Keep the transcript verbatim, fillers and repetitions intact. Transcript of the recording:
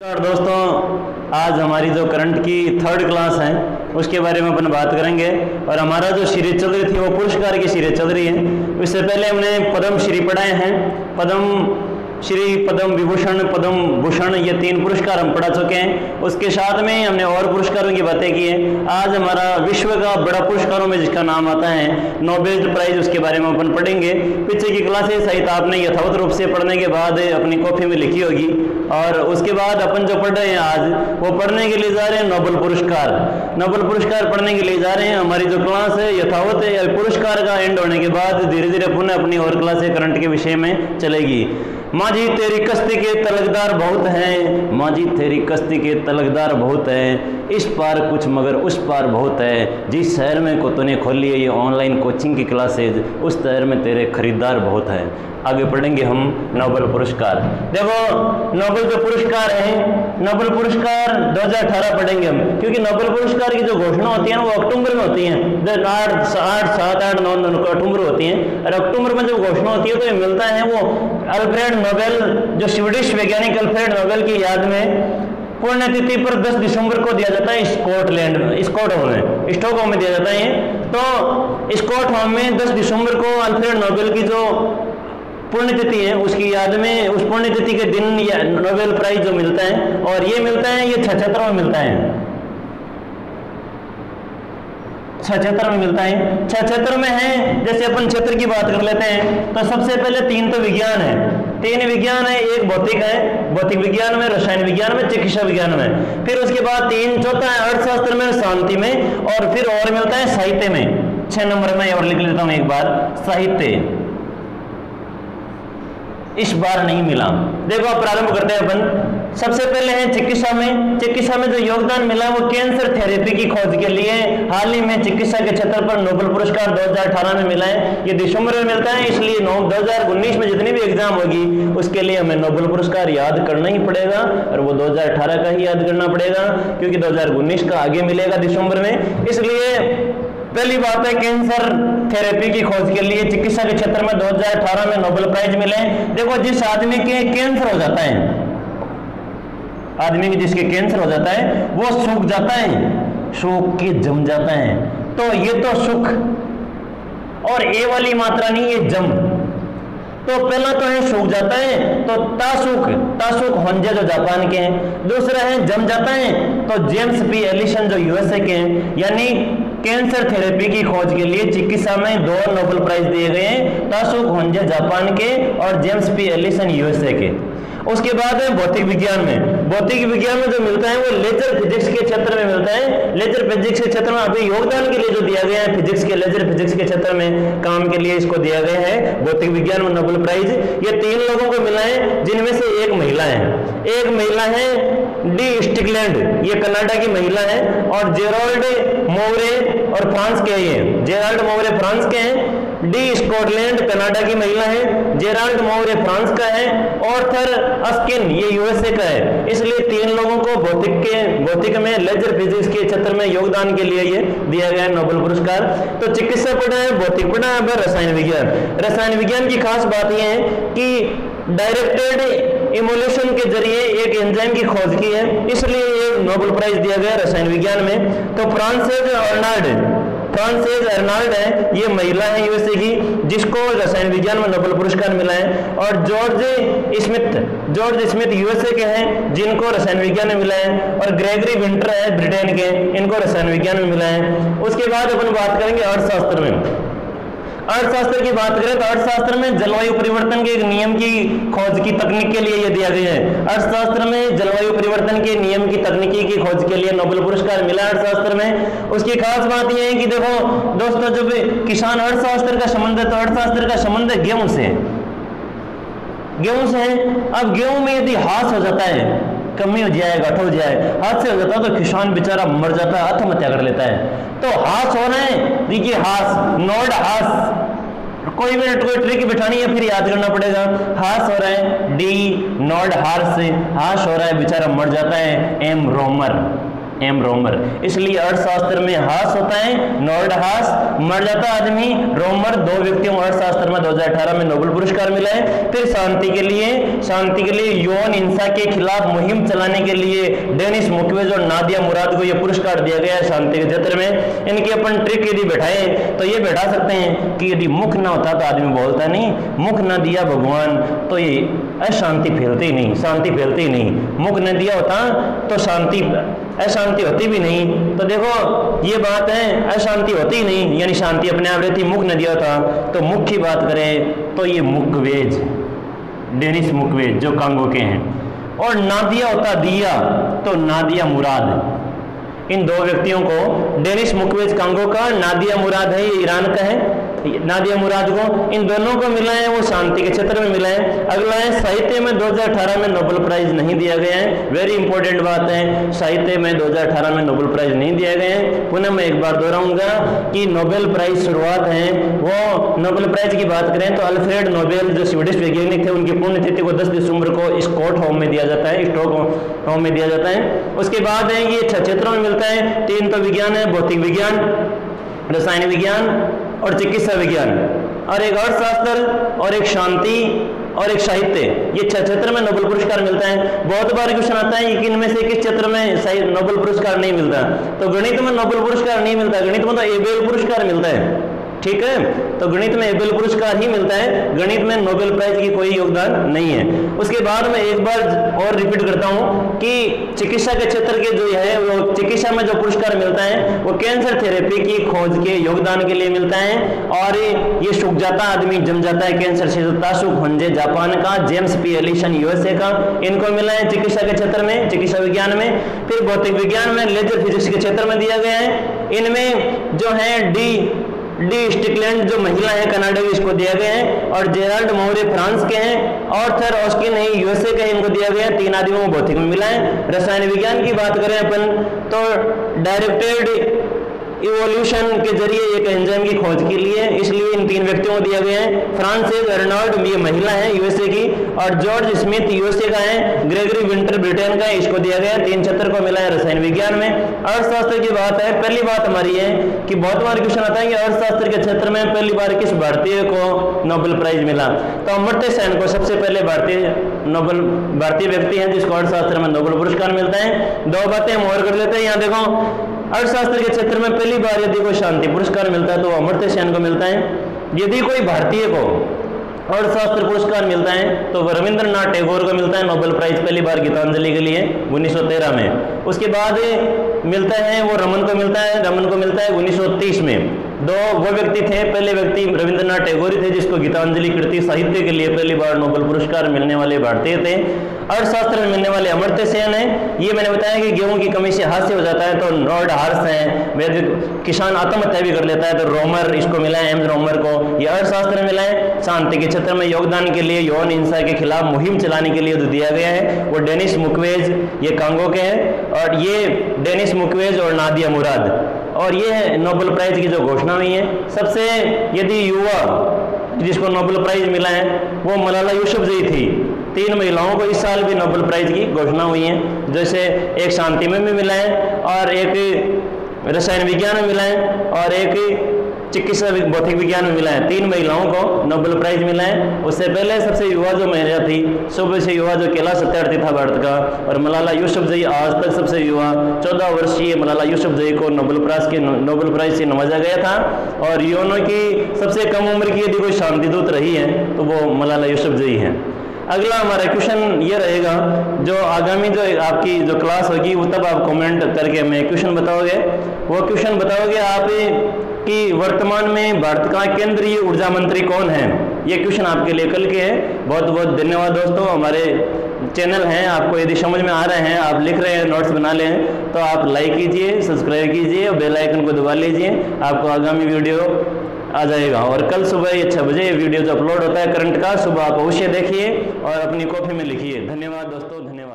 और दोस्तों, आज हमारी जो करंट की थर्ड क्लास है उसके बारे में अपन बात करेंगे। और हमारा जो सीरीज चल रही थी वो पुरस्कार की सीरीज चल रही है। इससे पहले हमने पद्म श्री पढ़ाए हैं, पद्म श्री, पद्म विभूषण, पद्म भूषण, ये तीन पुरस्कार हम पढ़ा चुके हैं। उसके साथ में हमने और पुरस्कारों की बातें की हैं। आज हमारा विश्व का बड़ा पुरस्कारों में जिसका नाम आता है नोबेल प्राइज, उसके बारे में अपन पढ़ेंगे। पीछे की क्लासेस सहित आपने यथावत रूप से पढ़ने के बाद अपनी कॉपी में लिखी होगी। और उसके बाद अपन जो पढ़ रहे हैं आज, वो पढ़ने के लिए जा रहे हैं नोबेल पुरस्कार। नोबेल पुरस्कार पढ़ने के लिए जा रहे हैं। हमारी जो क्लास है यथावत है, पुरस्कार का एंड होने के बाद धीरे धीरे पुनः अपनी और क्लासें करंट के विषय में चलेगी। माझी तेरी कश्ती के तलकदार बहुत हैं, माझी तेरी कश्ती के तलकदार बहुत हैं, इस पार कुछ मगर उस पार बहुत है। जिस शहर में को तूने खोली है ये ऑनलाइन कोचिंग की क्लासेज, उस शहर में तेरे खरीदार बहुत हैं। आगे पढ़ेंगे हम नोबेल पुरस्कार। देखो, नोबेल जो पुरस्कार है, नोबेल पुरस्कार दो हज़ार अठारह पढ़ेंगे हम, क्योंकि नोबेल पुरस्कार की जो घोषणा होती है ना वो अक्टूबर में होती है। आठ आठ सात आठ नौ अक्टूबर होती है। और अक्टूबर में जब घोषणा होती है तो ये मिलता है वो अल्फ्रेड नोबेल, जो स्वीडिश वैज्ञानिक अल्फ्रेड नोबेल की याद में पुण्यतिथि पर दस दिसंबर को दिया जाता है। स्कॉटलैंड स्कॉटहोम में स्टॉकहोम में दिया जाता है। तो स्कॉटहोम में दस दिसंबर को अल्फ्रेड नोबेल की जो पुण्यतिथि है उसकी याद में, उस पुण्यतिथि के दिन नोबेल प्राइज जो मिलता है, और ये मिलता है, ये छछत्र में मिलता है, छछत्र में मिलता है। छछत्र में है, जैसे अपन क्षेत्र की बात कर लेते हैं तो सबसे पहले तीन तो विज्ञान है, तीन विज्ञान है। एक भौतिक है, भौतिक विज्ञान में, रसायन विज्ञान में, चिकित्सा विज्ञान में। फिर उसके बाद तीन, चौथा है अर्थशास्त्र में, शांति में, और फिर और मिलता है साहित्य में। छह नंबर में और लिख लेता हूं एक बार, साहित्य इस बार नहीं मिला। देखो अब प्रारंभ करते हैं अपन। सबसे पहले है चिकित्सा में। चिकित्सा में जो योगदान मिला वो कैंसर थेरेपी की खोज के लिए हाल ही में चिकित्सा के क्षेत्र पर नोबेल पुरस्कार दो हज़ार अठारह में मिला है। ये दिसंबर में मिलता है, इसलिए दो हज़ार उन्नीस में जितनी भी एग्जाम होगी उसके लिए हमें नोबेल पुरस्कार याद करना ही पड़ेगा, और वो दो हज़ार अठारह का ही याद करना पड़ेगा, क्योंकि दो हज़ार उन्नीस का आगे मिलेगा दिसंबर में। इसलिए पहली बात है कैंसर थेरेपी की खोज के लिए चिकित्सा के क्षेत्र में दो हज़ार अठारह में नोबेल प्राइज मिले। देखो, जिस आदमी के कैंसर हो जाता है, आदमी के जिसके कैंसर हो जाता है वो सूख जाता है, सूख के जम जाता है। तो ये तो सुख, और ए वाली मात्रा नहीं, ये जम। तो पहला तो है सूख जाता है, तो तासुक, तासुक होंजे जो जापान के हैं। दूसरा है जम जाता है, तो जेम्स पी एलिसन जो यूएसए के हैं। यानी कैंसर थेरेपी की खोज के लिए चिकित्सा में दो नोबेल प्राइज दिए गए हैं, तासुक होंजे जापान के और जेम्स पी एलिसन यूएसए के। उसके बाद है भौतिक विज्ञान में। भौतिक विज्ञान में जो मिलता है वो लेजर फिजिक्स के क्षेत्र में मिलता है। लेजर फिजिक्स के क्षेत्र में अभी योगदान के लिए जो दिया गया है फिजिक्स के, लेजर फिजिक्स के क्षेत्र में काम के लिए इसको दिया गया है भौतिक विज्ञान में नोबेल प्राइज। ये तीन लोगों को मिला है, जिनमें से एक महिला है। एक महिला है डी स्टिकलैंड, ये कनाडा की महिला है, और जेराल्ड मोवरे और फ्रांस के हैं। जेराल्ड मोवरे फ्रांस के हैं, डी स्कॉटलैंड कनाडा की महिला है, जेराल्ड मोवरे फ्रांस का है, ऑर्थर अस्किन ये यूएसए का है। इसलिए तीन लोगों को भौतिक के भौतिक में, लेजर फिजिक्स के क्षेत्र में योगदान के लिए ये दिया गया है नोबेल पुरस्कार। तो चिकित्सा पढ़ा है, भौतिक पढ़ा है, रसायन विज्ञान। रसायन विज्ञान की खास बात यह है कि डायरेक्टेड इमोल्यूशन के जरिए एक एंजाइम की खोज की है, इसलिए ये नोबेल प्राइज दिया गया रसायन विज्ञान में। तो फ्रांसेज अर्नाल्ड, फ्रांसेज अर्नाल्ड है, ये महिला है यूएसए की, जिसको रसायन विज्ञान में नोबेल पुरस्कार मिला है। और George Smith, George Smith USA के हैं, जिनको रसायन विज्ञान में मिला है। और ग्रेगरी विंटर है ब्रिटेन के, इनको रसायन विज्ञान में मिला है। उसके बाद अपन बात करेंगे अर्थशास्त्र में। अर्थशास्त्र की बात करें तो अर्थशास्त्र में जलवायु परिवर्तन के एक नियम की खोज की तकनीक के लिए यह दिया गया है। अर्थशास्त्र में जलवायु परिवर्तन के नियम की तकनीकी की खोज के लिए नोबेल पुरस्कार मिला अर्थशास्त्र में। उसकी खास बात यह है कि देखो दोस्तों, जब किसान अर्थशास्त्र का संबंध है तो अर्थशास्त्र का संबंध है गेहूं से, गेहूं से है। अब गेहूं में यदि हास हो जाता है, कमी हो जाए, घट हो जाए, हाथ से हो जाता है तो किसान बेचारा मर जाता है, आत्महत्या कर लेता है। तो हास हो रहे हैं, देखिए हास, नोड हास, कोई भी कोई ट्रिक बिठानी है फिर याद करना पड़ेगा। हास हो रहा है, डी नोड हार से हास हो रहा है, बेचारा मर जाता है, एम रोमर। एम रोमर। इसलिए अर्थशास्त्र में हास होता है, नॉर्ड हास, मर जाता आदमी, रोमर, दो व्यक्तियों को अर्थशास्त्र में दो हज़ार अठारह में नोबेल पुरस्कार मिला है। फिर शांति के लिए शांति के लिए यौन हिंसा के खिलाफ मुहिम चलाने के लिए डेनिस मुक्वेज और नादिया मुराद को यह पुरस्कार दिया गया है शांति के क्षेत्र में। इनकी अपन ट्रिक यदि बैठाए तो ये बैठा सकते हैं कि यदि मुख ना होता तो आदमी बोलता नहीं, मुख ना दिया भगवान तो ये अशांति फैलती ही नहीं, शांति फैलती ही नहीं। मुख न दिया होता तो शांति अशांति होती भी नहीं। तो देखो ये बात है, अशांति होती ही नहीं, यानी शांति अपने आप रहती। मुख न दिया था तो मुख की बात करें तो ये मुक्वेज, डेनिस मुक्वेज जो कांगो के हैं, और नादिया होता दिया तो नादिया मुराद। इन दो व्यक्तियों को, डेनिस मुक्वेज कांगो का, नादिया मुराद है ये ईरान का है, नादिया मुराद को, इन दोनों को मिला है वो शांति के क्षेत्र में मिला है। अगला है साहित्य में दो हज़ार अठारह में नोबेल प्राइज नहीं दिया गया है। वेरी इंपॉर्टेंट बात है, साहित्य में दो हज़ार अठारह में नोबेल प्राइज नहीं दिया गया है। पुनः मैं एक बार दोहराऊंगा कि नोबेल प्राइज शुरुआत है वो, नोबेल प्राइज की बात करें तो अल्फ्रेड नोबेल जो स्वीडिश वैज्ञानिक थे उनकी पुण्यतिथि को दस दिसंबर को स्टॉकहोम में दिया जाता है, स्टॉकहोम में दिया जाता है। उसके बाद है ये छह क्षेत्रों में मिलता है। तीन तो विज्ञान है, भौतिक विज्ञान, रसायन विज्ञान और चिकित्सा विज्ञान, और एक अर्थशास्त्र और एक शांति और एक साहित्य, ये छह क्षेत्र में नोबेल पुरस्कार मिलता है। बहुत बार क्वेश्चन आता है कि इनमें से किस क्षेत्र में नोबेल पुरस्कार नहीं मिलता, तो गणित में नोबेल पुरस्कार नहीं मिलता, गणित में तो एबेल पुरस्कार मिलता है, ठीक है। तो गणित में एबेल पुरस्कार ही मिलता है, गणित में नोबेल प्राइज की कोई योगदान नहीं है। उसके बाद मैं एक बार और रिपीट करता हूं कि चिकित्सा के क्षेत्र के जो है वो चिकित्सा में जो पुरस्कार मिलता है वो कैंसर थेरेपी की खोज के योगदान के लिए मिलता है। और ये सूख जाता आदमी जम जाता है कैंसर से, तासुक होंजे जापान का, जेम्स पी एलिसन यूएसए का, इनको मिला है चिकित्सा के क्षेत्र में, चिकित्सा विज्ञान में। फिर भौतिक विज्ञान में लेजर फिजिक्स के क्षेत्र में दिया गया है। इनमें जो है डी डी स्टिकलैंड जो महिला है कनाडा, इसको दिया गया है, और जेराल्ड मोरे फ्रांस के हैं, ऑर्थर ऑस्किन है यूएसए के, इनको दिया गया है। तीन आदमियों को भौतिक में मिला है। रसायन विज्ञान की बात करें अपन तो डायरेक्टेड इवोल्यूशन के जरिए एक एंजाइम की खोज के लिए, इसलिए इन तीन व्यक्तियों को दिया गया है। फ्रांसिस अर्नोल्ड ये महिला है यूएसए की, और जॉर्ज स्मिथ यूएसए का है, ग्रेगरी विंटर ब्रिटेन का है, इसको दिया गया है। तीन क्षेत्र को मिला है रसायन विज्ञान में। अर्थशास्त्र की बात है, पहली बात हमारी है कि बहुत बार क्वेश्चन आता है कि अर्थशास्त्र के क्षेत्र में पहली बार किस भारतीय को नोबेल प्राइज मिला, तो अमर्त्य सेन को सबसे पहले भारतीय नोबेल भारतीय व्यक्ति है जिसको अर्थशास्त्र में नोबेल पुरस्कार मिलता है। दो बातें हम और कर लेते हैं। यहाँ देखो, अर्थशास्त्र के क्षेत्र में पहली बार यदि कोई शांति पुरस्कार मिलता है तो अमर्त्य सेन को मिलता है। यदि कोई भारतीय को अर्थशास्त्र पुरस्कार मिलता है तो रविंद्रनाथ टैगोर को मिलता है नोबेल प्राइज पहली बार गीतांजलि के लिए उन्नीस सौ तेरह में। उसके बाद मिलता है वो रमन को मिलता है रमन को मिलता है उन्नीस सौ तीस में। दो वो व्यक्ति थे, पहले व्यक्ति रविंद्रनाथ टैगोर थे जिसको गीतांजलि कृति साहित्य के लिए पहली बार नोबेल पुरस्कार मिलने वाले भारतीय थे। अर्थशास्त्र में मिलने वाले अमर्त्य सेन है। ये मैंने बताया कि गेहूं की कमी से हादसे हो जाता है तो नॉर्ड हार्स है, वैदिक किसान आत्महत्या भी कर लेता है तो रोमर, इसको मिला है, एम रोमर को। ये अर्थशास्त्र में मिला है। शांति के क्षेत्र में योगदान के लिए, यौन हिंसा के खिलाफ मुहिम चलाने के लिए जो दिया गया है वो डेनिस मुक्वेज, ये कांगो के हैं, और ये डेनिस मुक्वेज और नादिया मुराद, और ये नोबेल प्राइज की जो घोषणा हुई है। सबसे यदि युवा जिसको नोबेल प्राइज मिला है वो मलाला यूसुफजई थी। तीन महिलाओं को इस साल भी नोबेल प्राइज की घोषणा हुई है, जैसे एक शांति में भी मिला है, और एक रसायन विज्ञान में मिला है, और एक चिकित्सा भौतिक विज्ञान में मिला है। तीन महिलाओं को नोबेल प्राइज मिला है। उससे पहले सबसे युवा जो महिला थी, सुबह से युवा जो कैलाश सत्यार्थी था भारत का, और मलाला यूसुफजई आज तक सबसे युवा चौदह वर्षीय मलाला यूसुफजई को नोबेल प्राइज के नोबेल प्राइज से नवाजा गया था। और युवाओं की सबसे कम उम्र की यदि कोई शांति दूत रही है तो वो मलाला यूसुफजई है। अगला हमारा क्वेश्चन ये रहेगा, जो आगामी जो आपकी जो क्लास होगी वो तब आप कमेंट करके हमें क्वेश्चन बताओगे। वो क्वेश्चन बताओगे आप कि वर्तमान में भारत का केंद्रीय ऊर्जा मंत्री कौन है। ये क्वेश्चन आपके लिए कल के हैं। बहुत बहुत धन्यवाद दोस्तों। हमारे चैनल हैं, आपको यदि समझ में आ रहे हैं, आप लिख रहे हैं, नोट्स बना लें, तो आप लाइक कीजिए, सब्सक्राइब कीजिए और बेल आइकन को दबा लीजिए, आपको आगामी वीडियो आ जाएगा। और कल सुबह छह बजे ये वीडियो जो अपलोड होता है करंट का, सुबह आप अवश्य देखिए और अपनी कॉपी में लिखिए। धन्यवाद दोस्तों, धन्यवाद।